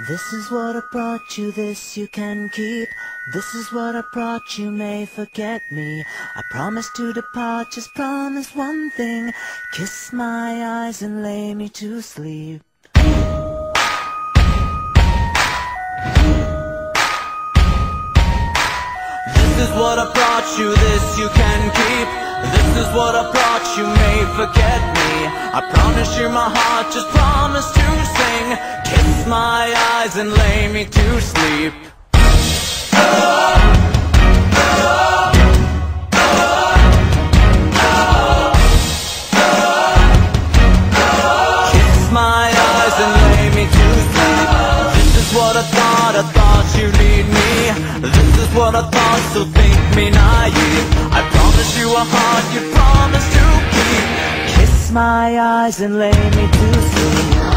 This is what I brought you, this you can keep. This is what I brought you, may forget me. I promise to depart, just promise one thing. Kiss my eyes and lay me to sleep. This is what I brought you, this you can keep. This is what I brought you, may forget me. I promise you my heart, just promise to sing. Kiss my eyes and lay me to sleep. Kiss my eyes and lay me to sleep. This is what I thought you'd need me. This is what I thought, so think me naive. I promise you a heart you promise to keep. Kiss my eyes and lay me to sleep.